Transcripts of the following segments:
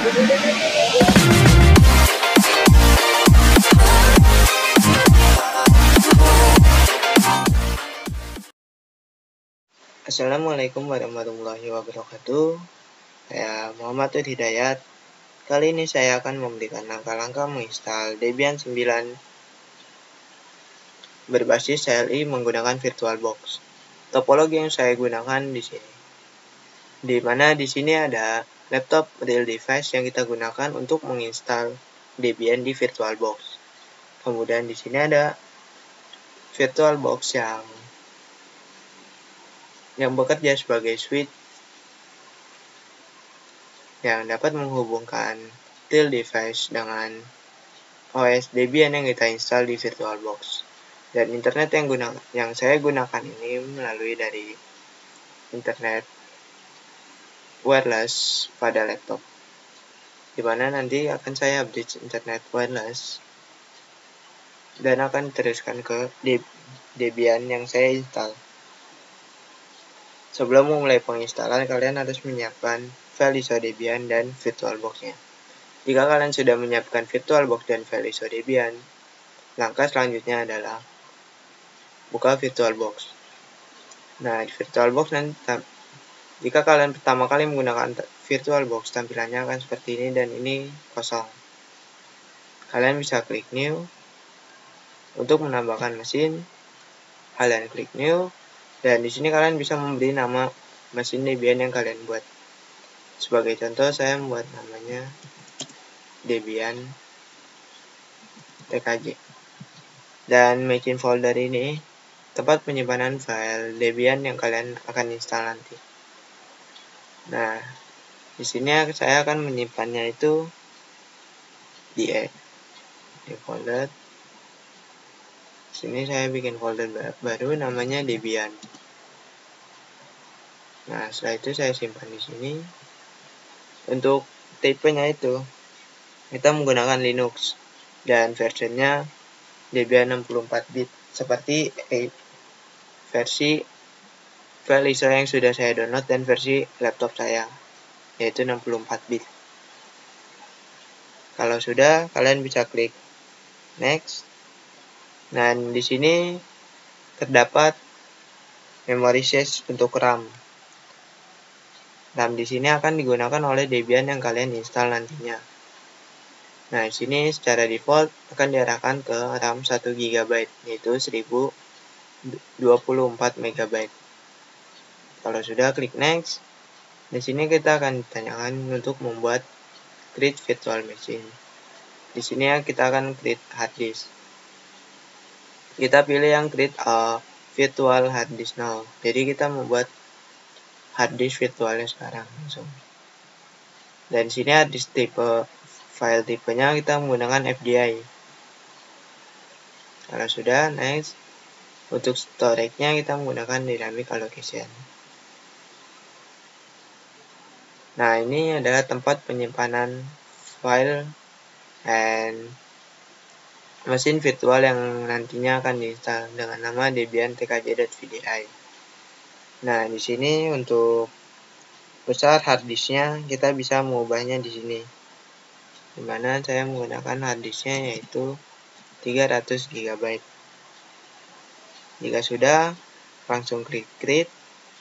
Assalamualaikum warahmatullahi wabarakatuh. Saya Muhammad Hidayat. Kali ini saya akan memberikan langkah-langkah menginstal Debian 9 berbasis CLI menggunakan VirtualBox. Topologi yang saya gunakan di sini. Di mana di sini ada laptop real device yang kita gunakan untuk menginstal Debian di VirtualBox. Kemudian di sini ada VirtualBox yang bekerja sebagai switch yang dapat menghubungkan real device dengan OS Debian yang kita install di VirtualBox. Dan internet yang saya gunakan ini melalui dari internet wireless pada laptop. Dimana nanti akan saya update internet wireless dan akan teruskan ke Debian yang saya install. Sebelum memulai penginstalan, kalian harus menyiapkan file ISO Debian dan VirtualBox-nya. Jika kalian sudah menyiapkan VirtualBox dan file ISO Debian, langkah selanjutnya adalah buka VirtualBox. Nah, di VirtualBox nanti, jika kalian pertama kali menggunakan VirtualBox, tampilannya akan seperti ini dan ini kosong. Kalian bisa klik New. Untuk menambahkan mesin, kalian klik New. Dan di sini kalian bisa memberi nama mesin Debian yang kalian buat. Sebagai contoh, saya membuat namanya Debian TKJ. Dan machine folder ini tempat penyimpanan file Debian yang kalian akan install nanti. Nah, di sini saya akan menyimpannya itu di folder. Di sini saya bikin folder baru namanya Debian. Nah, setelah itu saya simpan di sini. Untuk tipenya itu kita menggunakan Linux dan versinya Debian 64 bit seperti versi file ISO yang sudah saya download dan versi laptop saya, yaitu 64 bit. Kalau sudah, kalian bisa klik next. Dan di sini terdapat memory cache untuk RAM. RAM di sini akan digunakan oleh Debian yang kalian install nantinya. Nah, di sini secara default akan diarahkan ke RAM 1 GB, yaitu 1024 MB. Kalau sudah, klik next. Di sini kita akan ditanyakan untuk membuat create virtual machine. Di sini kita akan create hard disk. Kita pilih yang create a virtual hard disk now. Jadi kita membuat hard disk virtualnya sekarang langsung. Dan di sini hard disk tipe file tipenya kita menggunakan FDI. Kalau sudah, next. Untuk storage-nya kita menggunakan dynamic allocation. Nah, ini adalah tempat penyimpanan file dan mesin virtual yang nantinya akan diinstal dengan nama Debian tkj.vdi. Nah, di sini untuk besar hard disknya kita bisa mengubahnya di sini. Dimana saya menggunakan hard disknya yaitu 300 GB. Jika sudah, langsung klik create.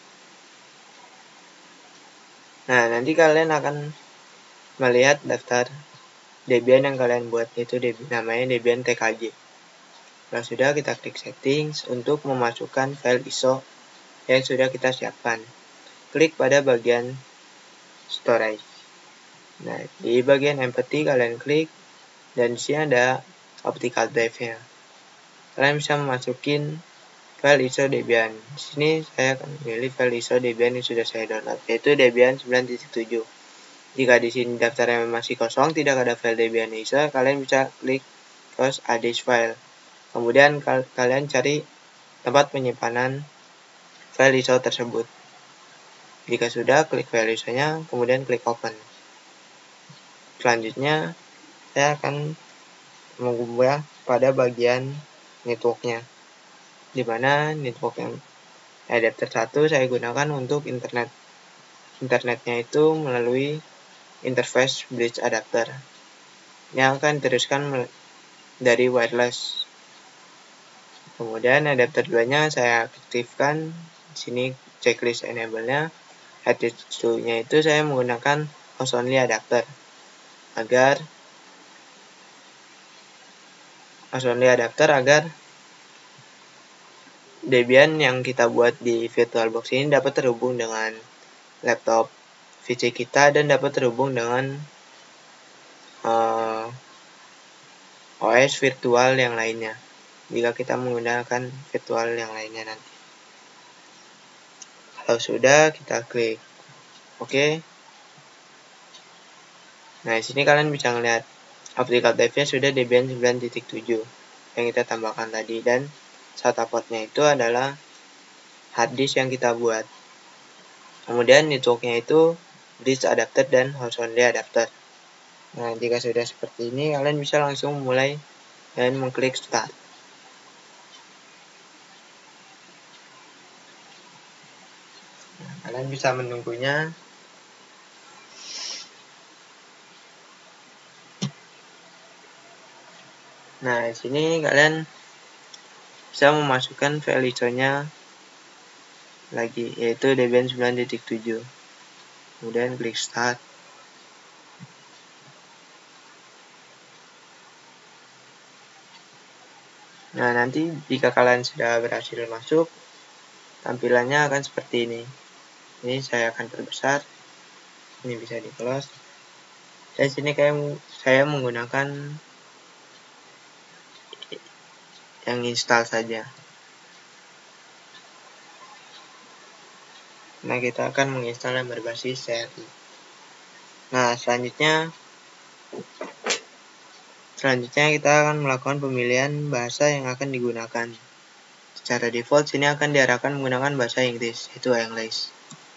Nah, nanti kalian akan melihat daftar Debian yang kalian buat, yaitu namanya Debian TKJ. Kalau sudah, kita klik settings untuk memasukkan file ISO yang sudah kita siapkan. Klik pada bagian storage. Nah, di bagian empty kalian klik dan di sini ada optical drive-nya. Kalian bisa memasukin file ISO Debian. Di sini saya akan pilih file ISO Debian yang sudah saya download, yaitu Debian 9.7. Jika di sini daftarnya masih kosong, tidak ada file Debian ISO, kalian bisa klik close add this file. Kemudian kalian cari tempat penyimpanan file ISO tersebut. Jika sudah, klik file ISO-nya, kemudian klik open. Selanjutnya, saya akan mengubah pada bagian network-nya, di mana network yang adapter 1 saya gunakan untuk internet. Internetnya itu melalui interface bridge adapter yang akan diteruskan dari wireless. Kemudian adapter 2-nya saya aktifkan. Di sini checklist enable-nya. H2-nya itu saya menggunakan host only adapter agar Debian yang kita buat di VirtualBox ini dapat terhubung dengan laptop PC kita dan dapat terhubung dengan OS virtual yang lainnya jika kita menggunakan virtual yang lainnya nanti. Kalau sudah, kita klik OK. Nah, di sini kalian bisa melihat optical drive-nya sudah Debian 9.7 yang kita tambahkan tadi, dan SATA port-nya itu adalah hard disk yang kita buat. Kemudian network-nya itu bridge adapter dan host only adapter. Nah, jika sudah seperti ini, kalian bisa langsung mulai dan mengklik start. Nah, kalian bisa menunggunya. Nah, di sini kalian bisa memasukkan file ISO-nya lagi, yaitu Debian 9.7. Kemudian klik start. Nah, nanti jika kalian sudah berhasil masuk, tampilannya akan seperti ini. Ini saya akan perbesar. Ini bisa di close. Dan sini saya menggunakan yang install saja. Nah, kita akan menginstal yang berbasis CRI. Nah, selanjutnya kita akan melakukan pemilihan bahasa yang akan digunakan. Secara default sini akan diarahkan menggunakan bahasa Inggris, yaitu English.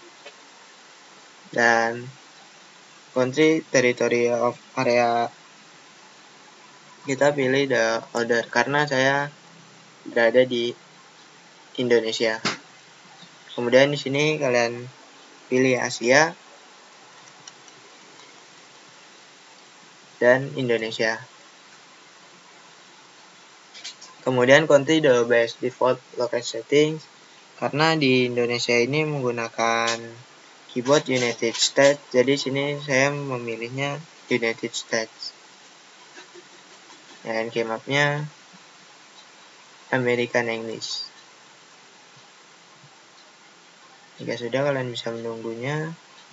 Dan country territory of area kita pilih the order karena saya berada di Indonesia. Kemudian di sini kalian pilih Asia dan Indonesia. Kemudian country the best default location settings karena di Indonesia ini menggunakan keyboard United States, jadi sini saya memilihnya United States. Dan keymapnya American English. Jika sudah, kalian bisa menunggunya.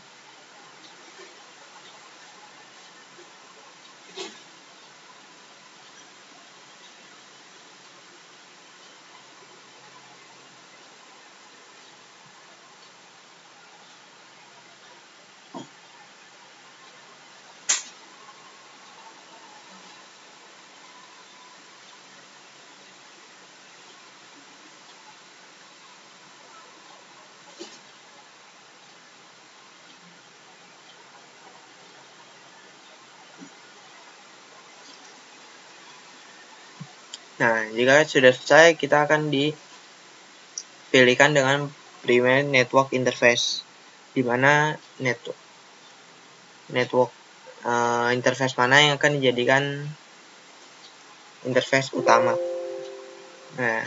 Nah, jika sudah selesai, kita akan dipilihkan dengan primary network interface, di mana network interface mana yang akan dijadikan interface utama. Nah,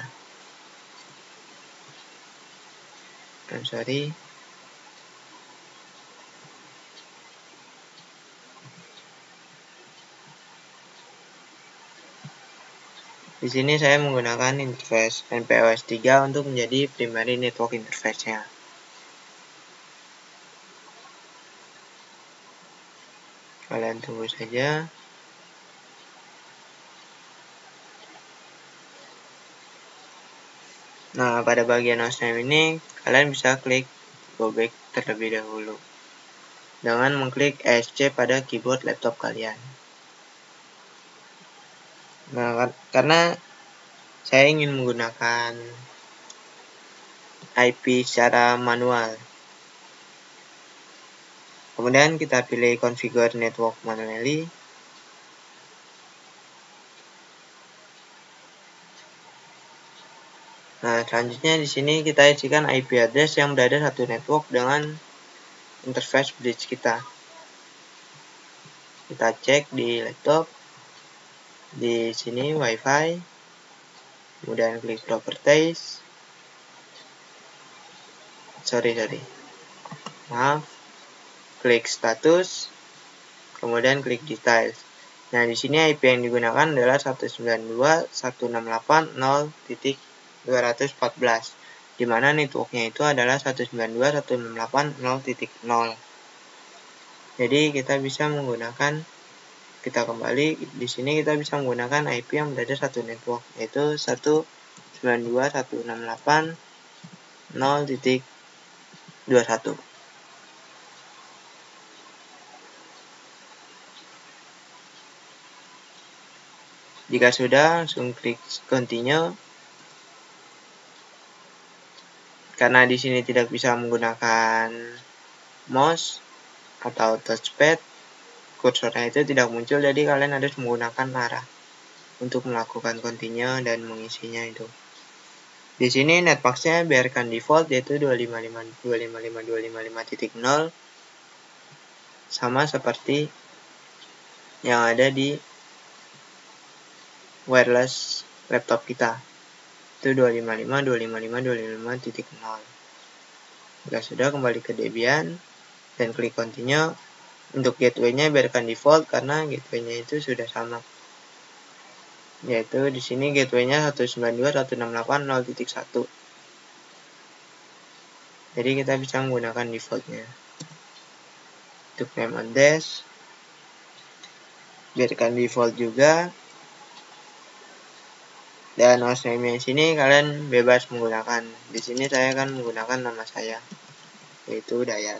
di sini saya menggunakan interface NPOS 3 untuk menjadi primary network interface-nya. Kalian tunggu saja. Nah, pada bagian hostname ini, kalian bisa klik go back terlebih dahulu dengan mengklik ESC pada keyboard laptop kalian. Nah, karena saya ingin menggunakan IP secara manual, kemudian kita pilih configure network manually. Nah, selanjutnya di sini kita isikan IP address yang berada satu network dengan interface bridge kita. kita cek di laptop, di sini WiFi, kemudian klik properties, klik status, kemudian klik details. Nah, di sini IP yang digunakan adalah 192.168.0.214, di mana networknya itu adalah 192.168.0.0. Jadi kita bisa menggunakan, kita kembali di sini kita bisa menggunakan IP yang berada satu network, yaitu 192.168.0.21. Jika sudah, langsung klik continue. Karena di sini tidak bisa menggunakan mouse atau touchpad, kursornya itu tidak muncul, jadi kalian harus menggunakan arah untuk melakukan continue dan mengisinya itu. Di sini netbox-nya biarkan default, yaitu 255.255.255.0, sama seperti yang ada di wireless laptop kita, itu 255.255.255.0. Jika sudah, kembali ke Debian dan klik continue. Untuk gateway-nya biarkan default karena gateway-nya itu sudah sama, yaitu di sini gateway-nya 192.168.0.1. Jadi kita bisa menggunakan default-nya. Untuk name address biarkan default juga, dan host name-nya sini kalian bebas menggunakan. Di sini saya akan menggunakan nama saya, yaitu Dayat.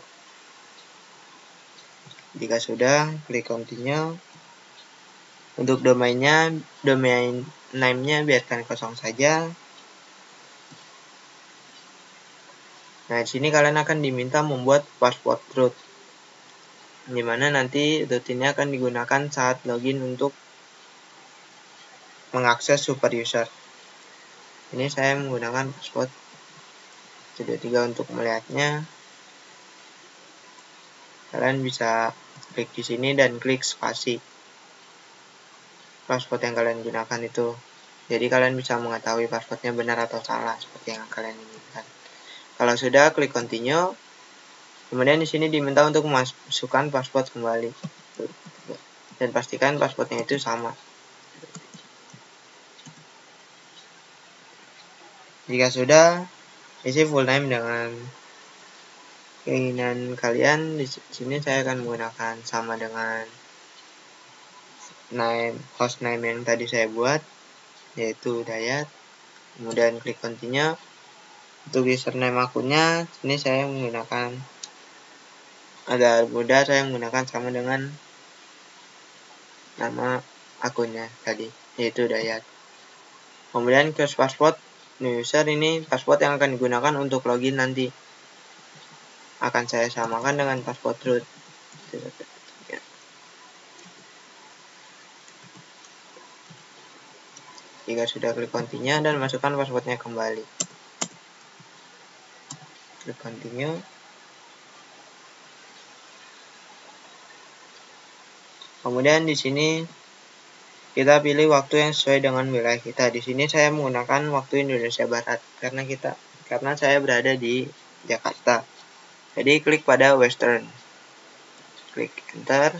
Jika sudah, klik continue. Untuk domainnya, domain name-nya biarkan kosong saja. Nah, di sini kalian akan diminta membuat password root, di mana nanti root ini akan digunakan saat login untuk mengakses super user. Ini saya menggunakan password Studio 3 untuk melihatnya. Kalian bisa klik di sini dan klik spasi password yang kalian gunakan itu. Jadi kalian bisa mengetahui passwordnya benar atau salah seperti yang kalian inginkan. Kalau sudah, klik continue. Kemudian di sini diminta untuk memasukkan password kembali. Dan pastikan passwordnya itu sama. Jika sudah, isi full name dengan keinginan kalian. Di sini saya akan menggunakan sama dengan host name yang tadi saya buat, yaitu Dayat. Kemudian klik continue. Untuk username akunnya, sini saya menggunakan, agar mudah, saya menggunakan sama dengan nama akunnya tadi, yaitu Dayat. Kemudian close password new user, ini password yang akan digunakan untuk login nanti. Akan saya samakan dengan password root. Jika sudah, klik continue dan masukkan passwordnya kembali. Klik continue. Kemudian di sini kita pilih waktu yang sesuai dengan wilayah kita. Di sini saya menggunakan waktu Indonesia Barat karena saya berada di Jakarta. Jadi klik pada Western. Klik enter.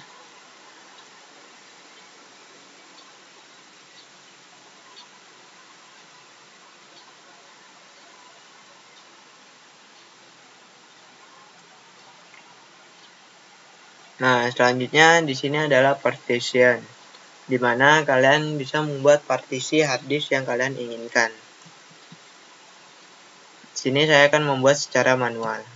Nah, selanjutnya di sini adalah partition, di mana kalian bisa membuat partisi hard disk yang kalian inginkan. Di sini saya akan membuat secara manual.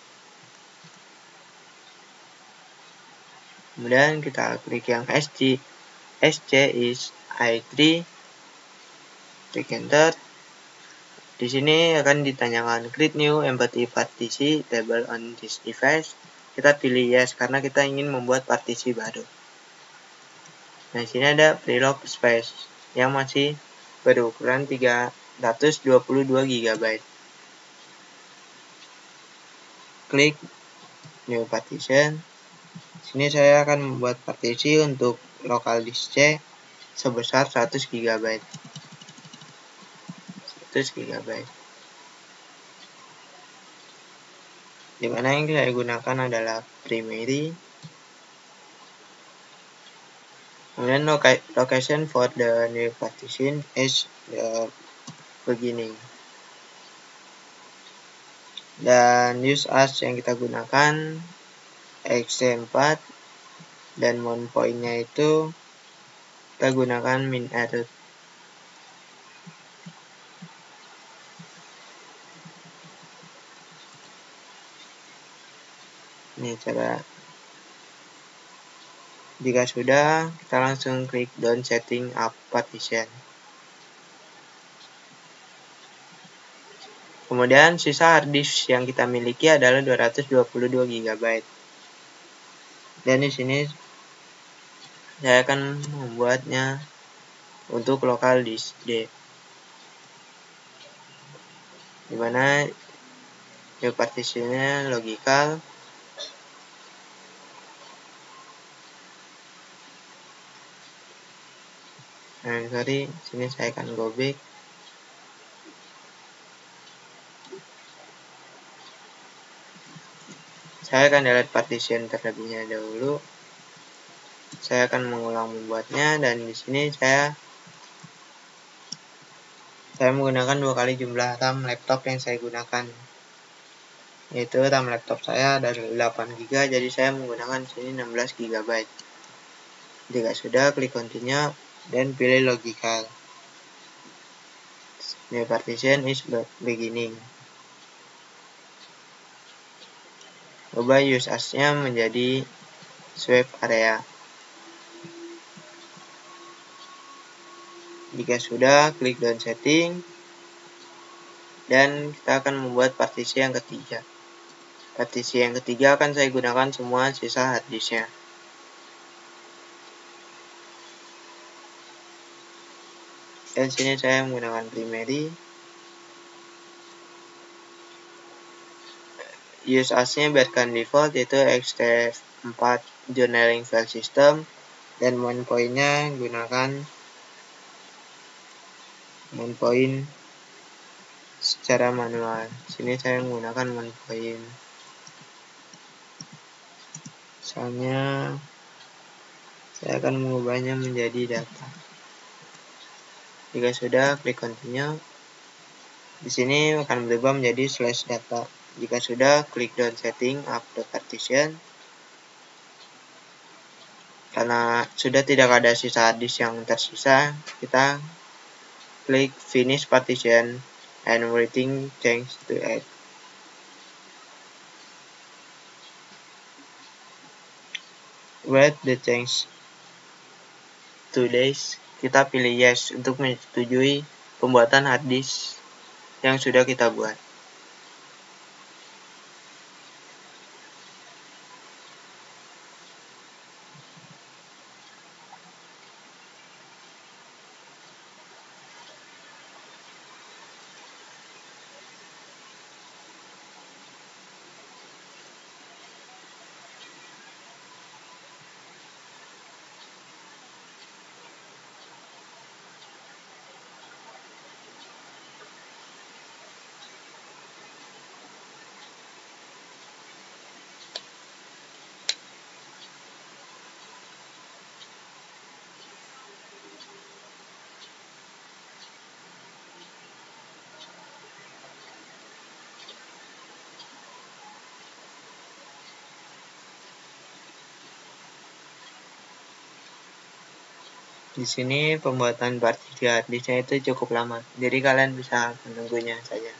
Kemudian kita klik yang SC is i3, klik enter. Di sini akan ditanyakan create new empty partisi table on this device. Kita pilih yes karena kita ingin membuat partisi baru. Nah, di sini ada preload space yang masih berukuran 322 GB. Klik new partition. Sini saya akan membuat partisi untuk local disk C sebesar 100 GB. 100 GB. Dimana yang saya gunakan adalah primary. Kemudian location for the new partition is the beginning. Dan use as yang kita gunakan ext4 dan mount point-nya itu kita gunakan min root. Ini cara. Jika sudah, kita langsung klik down setting up partition. Kemudian sisa hard disk yang kita miliki adalah 222 GB. Dan di sini saya akan membuatnya untuk local disk D. Dimana new partitionnya logical. Nah, sorry, sini saya akan go back. Saya akan delete partition terlebihnya dahulu. Saya akan mengulang membuatnya dan di sini saya menggunakan 2 kali jumlah RAM laptop yang saya gunakan. Yaitu RAM laptop saya ada 8 GB, jadi saya menggunakan sini 16 GB. Jika sudah, klik continue dan pilih logical. New partition is beginning. Ubah use as-nya menjadi swap area. Jika sudah, klik down setting dan kita akan membuat partisi yang ketiga. Partisi yang ketiga akan saya gunakan semua sisa hard disk-nya. Dan sini saya menggunakan primary. Use as-nya biarkan default, yaitu ext4 journaling file system, dan mount point-nya gunakan mount point secara manual. Sini saya menggunakan mount point. Misalnya saya akan mengubahnya menjadi data. Jika sudah, klik continue. Di sini akan berubah menjadi /data. Jika sudah, klik down setting up the partition. Karena sudah tidak ada sisa hard disk yang tersisa, kita klik finish partition and everything change to it. Wait the change to days. Kita pilih yes untuk menyetujui pembuatan hard disk yang sudah kita buat. Di sini pembuatan partisi hard disk-nya itu cukup lama, jadi kalian bisa menunggunya saja.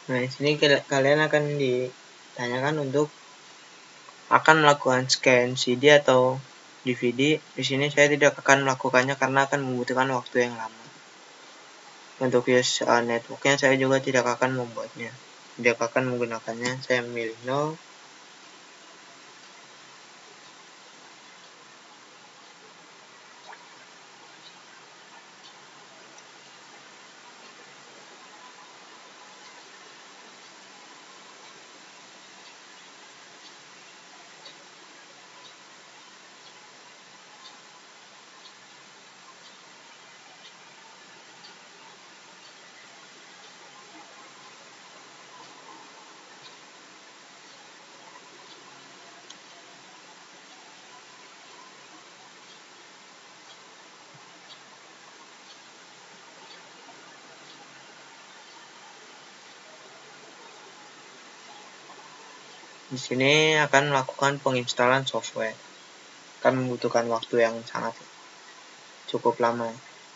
Nah, di sini kalian akan ditanyakan untuk akan melakukan scan CD atau DVD. Di sini saya tidak akan melakukannya karena akan membutuhkan waktu yang lama. Untuk use networknya saya juga tidak akan membuatnya, tidak akan menggunakannya. Saya memilih no. Di sini akan melakukan penginstalan software. Akan membutuhkan waktu yang sangat cukup lama.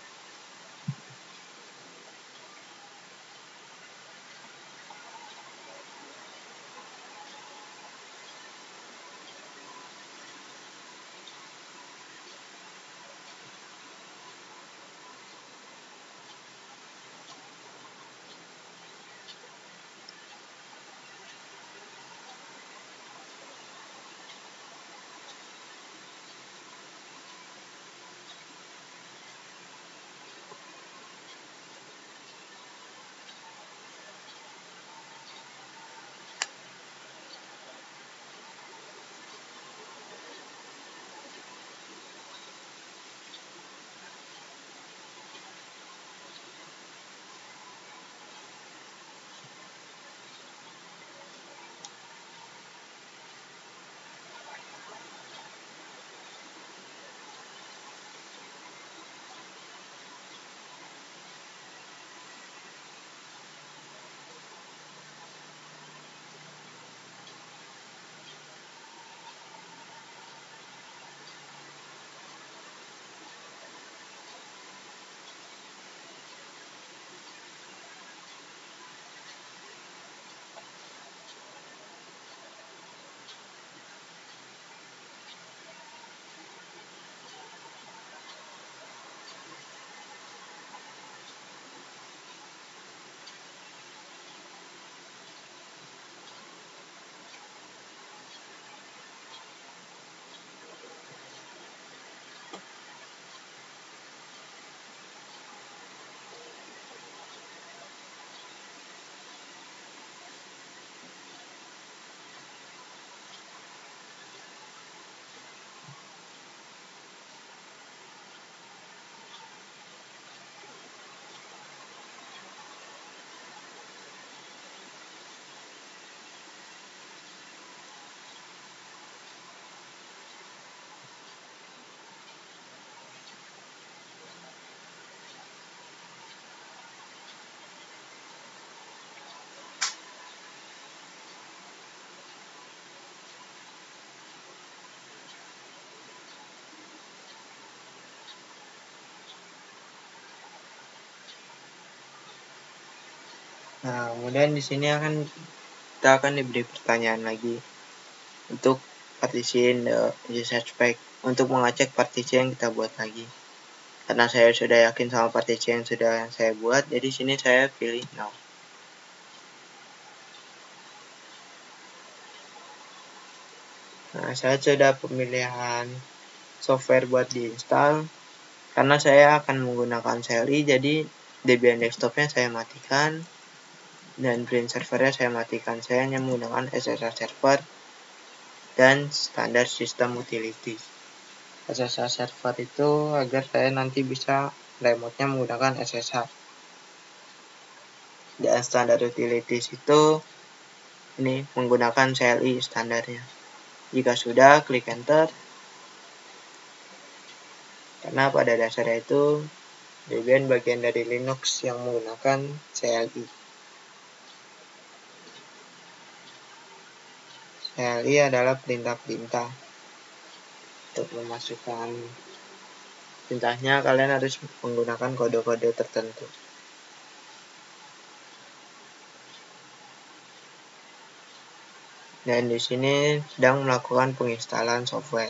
Nah, kemudian di sini kita akan diberi pertanyaan lagi untuk partition the usage pack, untuk mengecek partisi yang kita buat lagi. Karena saya sudah yakin sama partisi yang sudah saya buat, jadi sini saya pilih no. Nah, saya sudah pemilihan software buat diinstal. Karena saya akan menggunakan CLI, jadi Debian desktopnya saya matikan dan print servernya saya matikan. Saya hanya menggunakan SSH server dan standar sistem utilities. SSH server itu agar saya nanti bisa remote-nya menggunakan SSH. Dan standar utilities itu ini menggunakan CLI standarnya. Jika sudah, klik enter. Karena pada dasarnya itu Debian bagian dari Linux yang menggunakan CLI. CLI adalah perintah-perintah. Untuk memasukkan perintahnya, kalian harus menggunakan kode-kode tertentu. Dan di sini sedang melakukan penginstalan software.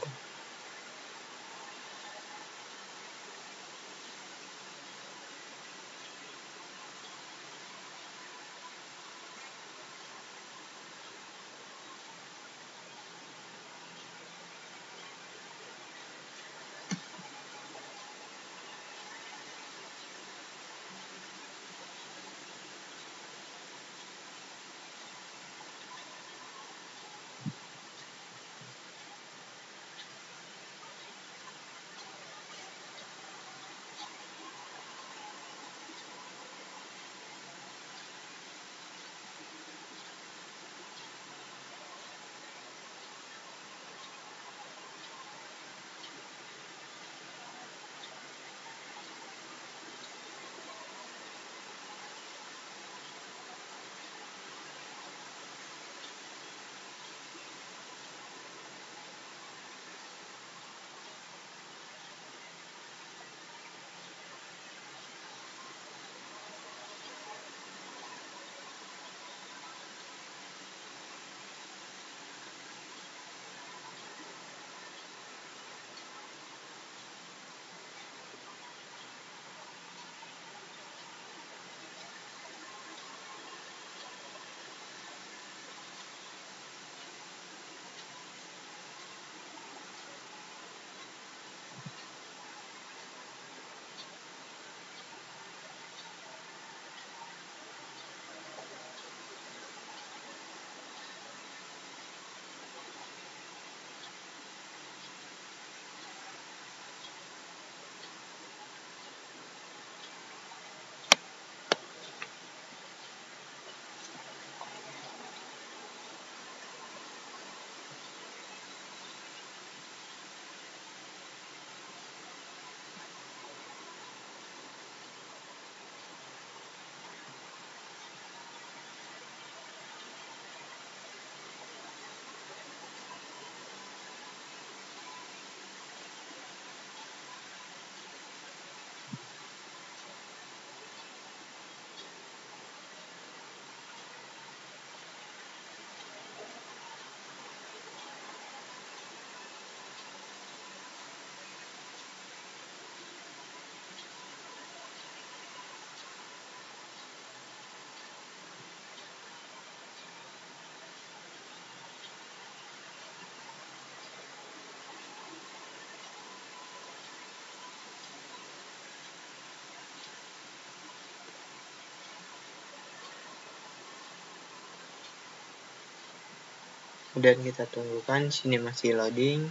Dan kita tunggukan, sini masih loading.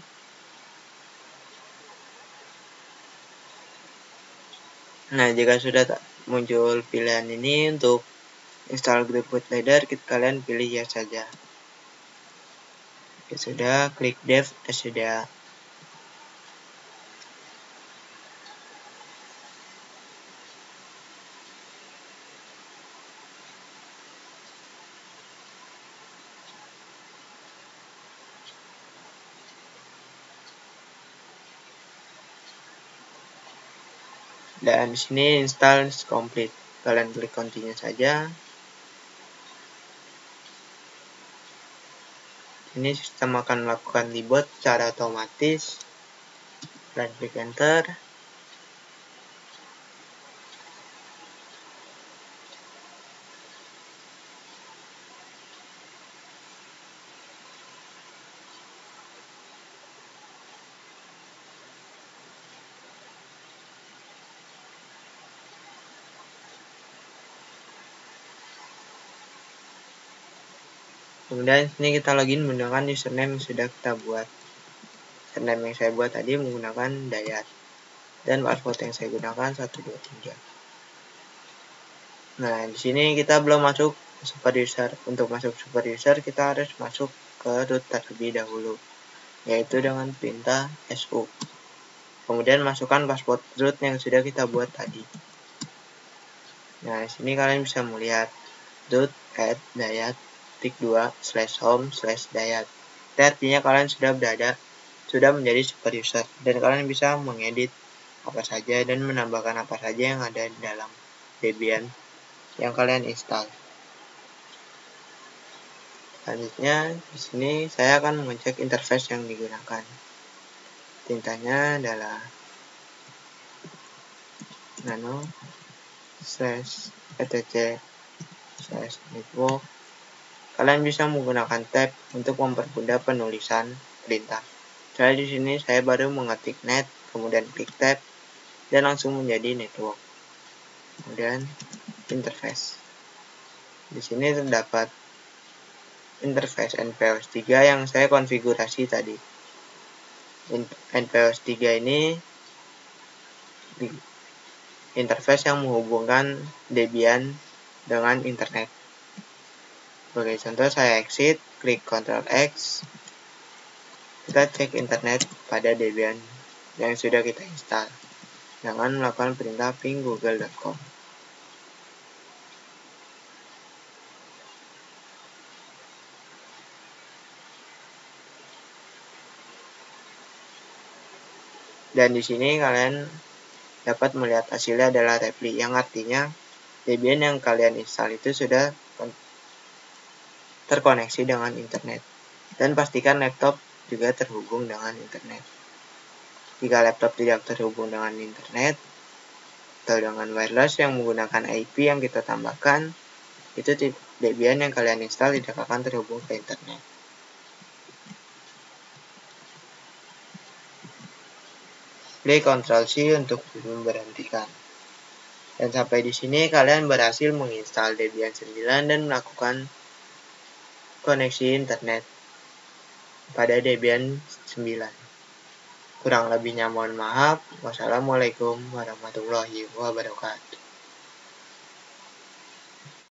Nah, jika sudah muncul pilihan ini untuk install grup bootloader, kalian pilih ya saja. Oke, sudah, klik dev sudah. Dan di sini install complete. Kalian klik continue saja. Ini sistem akan melakukan reboot secara otomatis. Kalian klik enter. Kemudian sini kita login menggunakan username yang sudah kita buat. Username yang saya buat tadi menggunakan Dayat. Dan password yang saya gunakan 123. Nah, di sini kita belum masuk super user. Untuk masuk super user kita harus masuk ke root terlebih dahulu, yaitu dengan perintah su. Kemudian masukkan password root yang sudah kita buat tadi. Nah, di sini kalian bisa melihat root @dayat_2/home/dayat. Artinya kalian sudah menjadi super user dan kalian bisa mengedit apa saja dan menambahkan apa saja yang ada di dalam Debian yang kalian install. Selanjutnya di sini saya akan mengecek interface yang digunakan. Tintanya adalah nano/etc/network. Kalian bisa menggunakan tab untuk mempermudah penulisan perintah. Saya di sini baru mengetik net, kemudian klik tab dan langsung menjadi network. Kemudian interface. Di sini terdapat interface NPOS3 yang saya konfigurasi tadi. NPOS3 ini interface yang menghubungkan Debian dengan internet. Sebagai contoh, saya exit, klik Ctrl X. Kita cek internet pada Debian yang sudah kita install dengan melakukan perintah ping google.com. Dan di sini kalian dapat melihat hasilnya adalah repli, yang artinya Debian yang kalian install itu sudah terkoneksi dengan internet. Dan pastikan laptop juga terhubung dengan internet. Jika laptop tidak terhubung dengan internet atau dengan wireless yang menggunakan IP yang kita tambahkan, itu Debian yang kalian install tidak akan terhubung ke internet. Klik Ctrl C untuk memberhentikan. Dan sampai di sini kalian berhasil menginstal Debian 9 dan melakukan koneksi internet pada Debian 9. Kurang lebihnya mohon maaf. Wassalamualaikum warahmatullahi wabarakatuh.